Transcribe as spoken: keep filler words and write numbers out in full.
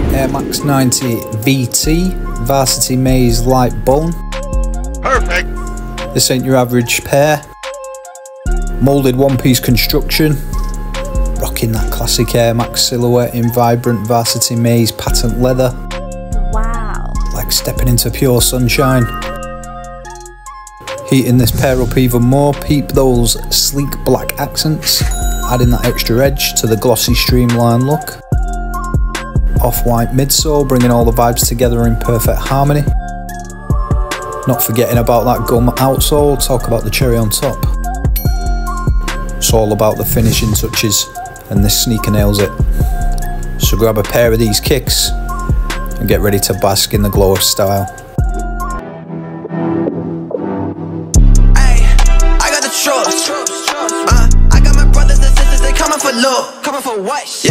Air Max ninety V T Varsity Maize Light Bone. Perfect. This ain't your average pair. Moulded one-piece construction. Rocking that classic Air Max silhouette in vibrant Varsity Maize patent leather. Wow. Like stepping into pure sunshine. Heating this pair up even more, peep those sleek black accents, adding that extra edge to the glossy streamlined look. Off-white midsole, bringing all the vibes together in perfect harmony. Not forgetting about that gum outsole, talk about the cherry on top. It's all about the finishing touches, and this sneaker nails it. So grab a pair of these kicks and get ready to bask in the glow of style. Hey, I got the trust. Uh, I got my brothers and sisters, they coming for love. Coming for what? Yeah.